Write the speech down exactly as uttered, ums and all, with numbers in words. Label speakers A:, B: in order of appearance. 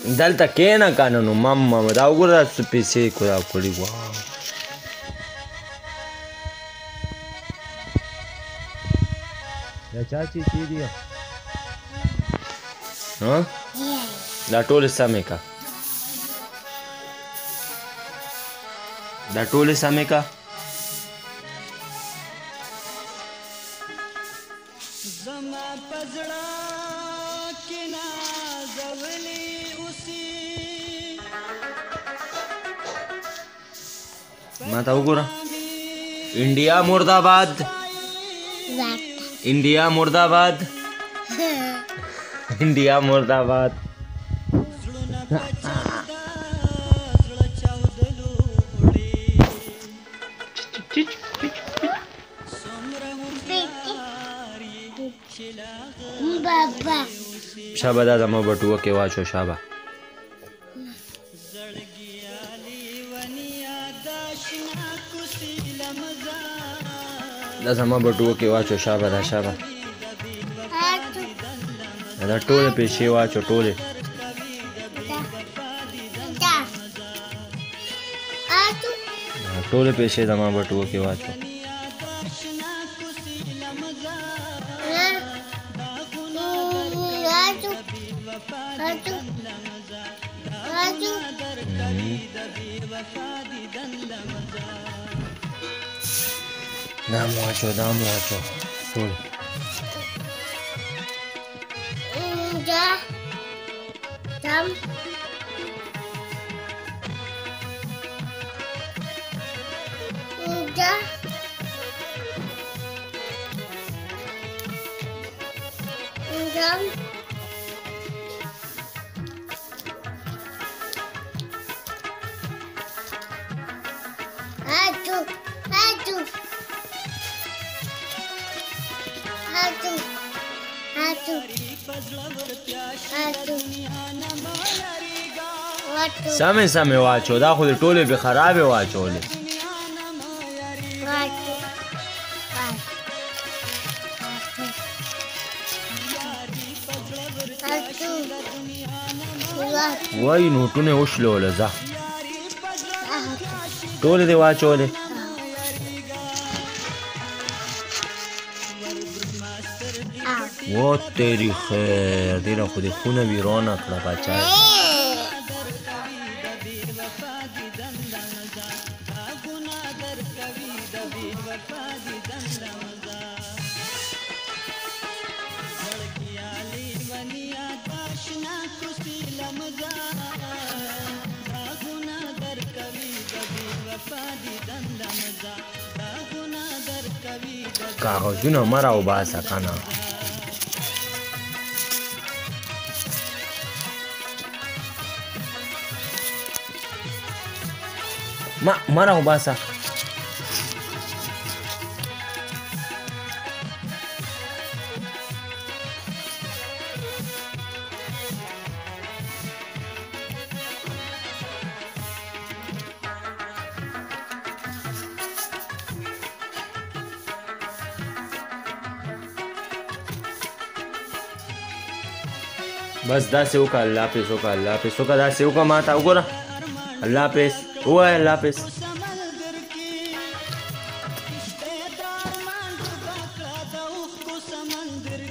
A: دلته کېنه کنه نو ماما دا وګوره څه پیسې دا کړي واه دا چا چیچې دي ها دا ټولې سمې کا دا ټولې سمې کا
B: زما پزړه کې نازولې اوسې
A: ما ته وګوره انډیا مرداباد इंडिया मुर्दाबाद इंडिया मुर्दाबाद शाबा दा जमा बटुआ के वाचो शाबा دا زما بټوه کې واچو شابه دا شابه دا ټوله پیسې واچو ټوله ټوله پیسې زما بټوه کې واچو دام واچو دام واچو ټول
C: دا دام دا دام Atu, atu, atu, atu, atu,
A: سمې سمې واچو دا خو دې ټولې به خرابې واچولې وای نوټونه وشلوله ځه ټولې دې واچولې و تیری خیر دې نه خو دې خونه ویرانه کړه بچه کاغذونه مه راوباسه کنه ما مه راوباسه بس داسې وکړه الله حافظ وکړه الله حافظ وکړه داسې وکړه ما ته وګوره الله حافظ ووایه الله حافظ
B: سمندر